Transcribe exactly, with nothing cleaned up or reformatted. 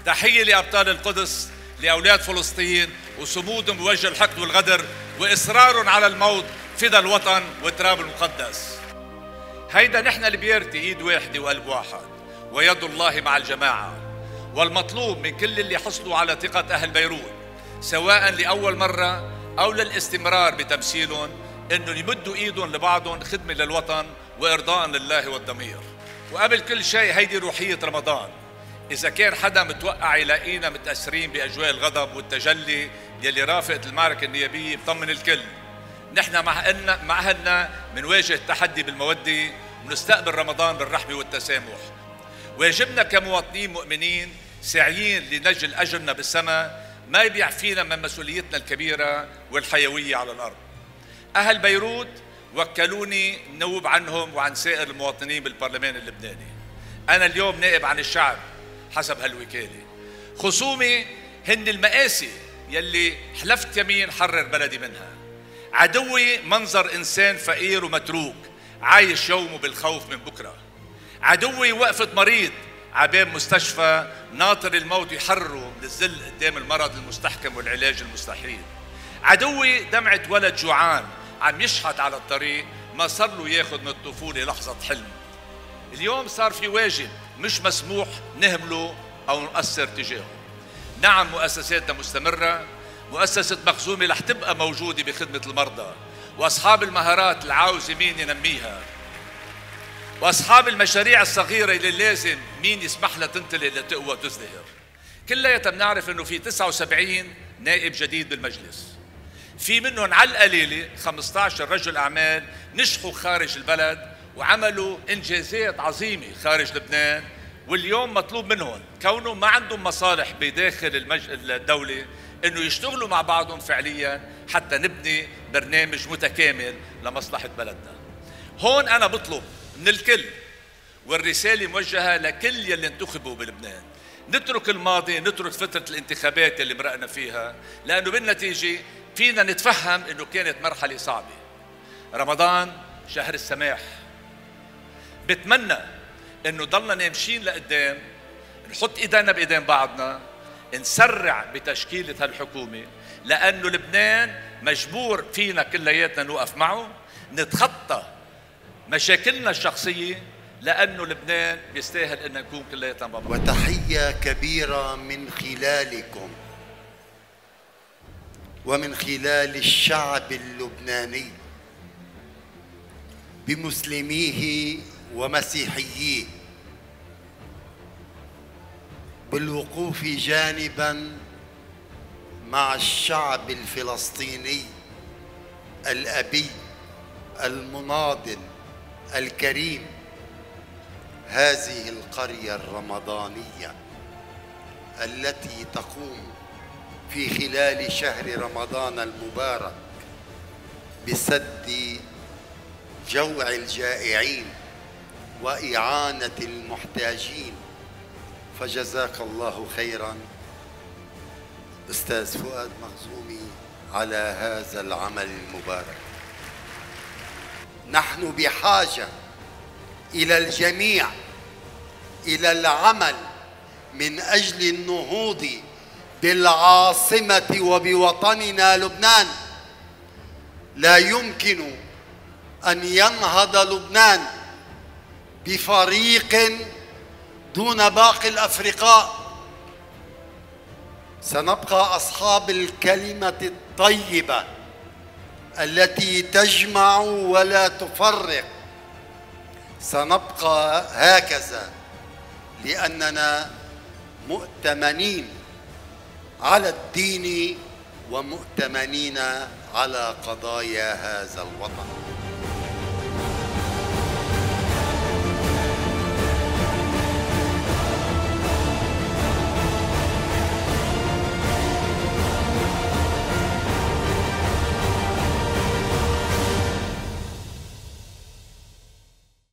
تحية لأبطال القدس، لأولاد فلسطين، وصمودهم بوجه الحقد والغدر وإصرارهم على الموت فدى الوطن والتراب المقدس. هيدا نحن اللي بيرتي ايد واحدة وقلب واحد، ويد الله مع الجماعة. والمطلوب من كل اللي حصلوا على ثقة أهل بيروت سواء لأول مرة أو للاستمرار بتمثيلهم إنه يمدوا إيدهم لبعضهم خدمة للوطن وإرضاء لله والضمير. وقبل كل شيء هيدي روحية رمضان. إذا كان حدا متوقع يلاقينا متأثرين بأجواء الغضب والتجلي يلي رافقت المعركة النيابية، بطمن الكل نحن مع أن مع أهلنا منواجه التحدي بالمودة ونستقبل رمضان بالرحمة والتسامح. واجبنا كمواطنين مؤمنين ساعيين لنجل أجرنا بالسماء ما بيعفينا من مسؤوليتنا الكبيرة والحيوية على الأرض. أهل بيروت وكلوني نوب عنهم وعن سائر المواطنين بالبرلمان اللبناني. أنا اليوم نائب عن الشعب حسب هالوكالة. خصومي هن المآسي يلي حلفت يمين حرر بلدي منها. عدوي منظر إنسان فقير ومتروك عايش يومه بالخوف من بكرة. عدوي وقفة مريض عباب مستشفى ناطر الموت يحرره من الذل قدام المرض المستحكم والعلاج المستحيل. عدوي دمعة ولد جوعان عم يشحت على الطريق ما صار له ياخذ من الطفولة لحظة حلم. اليوم صار في واجب مش مسموح نهمله أو نقصر تجاهه. نعم مؤسساتنا مستمرة، مؤسسة مخزومي رح تبقى موجودة بخدمة المرضى وأصحاب المهارات العاوزة مين ينميها، وأصحاب المشاريع الصغيرة اللي لازم مين يسمح لها تنطلق لتقوى وتزدهر. كلياتنا بنعرف إنه في تسعة وسبعين نائب جديد بالمجلس، في منهم على القليلة خمسة عشر رجل أعمال نجحوا خارج البلد وعملوا إنجازات عظيمة خارج لبنان، واليوم مطلوب منهم كونهم ما عندهم مصالح بداخل المج... الدولة إنه يشتغلوا مع بعضهم فعليا حتى نبني برنامج متكامل لمصلحة بلدنا. هون أنا بطلب من الكل، والرسالة موجهة لكل يلي انتخبوا بلبنان، نترك الماضي، نترك فترة الانتخابات اللي مرقنا فيها، لأنه بالنتيجة فينا نتفهم إنه كانت مرحلة صعبة. رمضان شهر السماح. بتمنى إنه ضلنا نامشين لقدام، نحط إيدينا بإيدين بعضنا، نسرع بتشكيلة هالحكومة، لأنه لبنان مجبور فينا كلياتنا نوقف معه، نتخطى مشاكلنا الشخصية، لأنه لبنان بيستاهل أن نكون كلياتنا مع بعض. وتحية كبيرة من خلالكم ومن خلال الشعب اللبناني بمسلميه ومسيحييه بالوقوف جانبا مع الشعب الفلسطيني الأبي المناضل الكريم. هذه القرية الرمضانية التي تقوم في خلال شهر رمضان المبارك بسد جوع الجائعين وإعانة المحتاجين، فجزاك الله خيرا أستاذ فؤاد مخزومي على هذا العمل المبارك. نحن بحاجة إلى الجميع إلى العمل من أجل النهوض بالعاصمة وبوطننا لبنان. لا يمكن أن ينهض لبنان بفريق دون باقي الأفرقاء. سنبقى أصحاب الكلمة الطيبة التي تجمع ولا تفرق. سنبقى هكذا لأننا مؤتمنين على الدين ومؤتمنين على قضايا هذا الوطن.